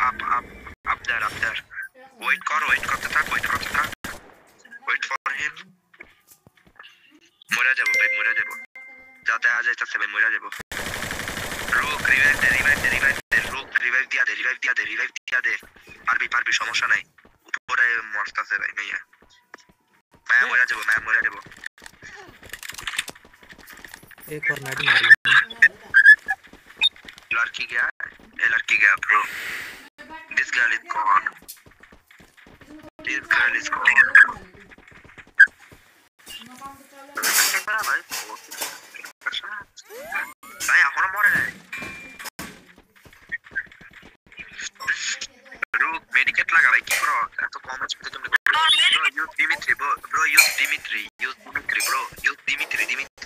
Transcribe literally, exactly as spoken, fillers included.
up, up, up there, up there. Wait, kor, wait, korte thak, wait, korte thak. Wait for him. Mora jabo, bhai, mora jabo. Jate aa jaitase bhai, mora jabo. Rook, revive de, revive de, revive de. Rook, revive diya de, revive diya de, revive diya de. Parbi, parbi, সমস্যা নাই. উপরে মরতাছে ভাই মাইয়া. মায়া মরা যাবো, মায়া মরা যাবো. एक और मैं भी मारी. लड़की गया, ये लड़की गया bro. This girl is gone. This girl is gone. ভাই এখনো মরে নাই. রুক মেডিকেট লাগা ভাই, কি করো এত কম স্পিডে তুমি? Bro use Dimitri, bro, bro use Dimitri, use Dimitri, bro, use Dimitri, Dimitri.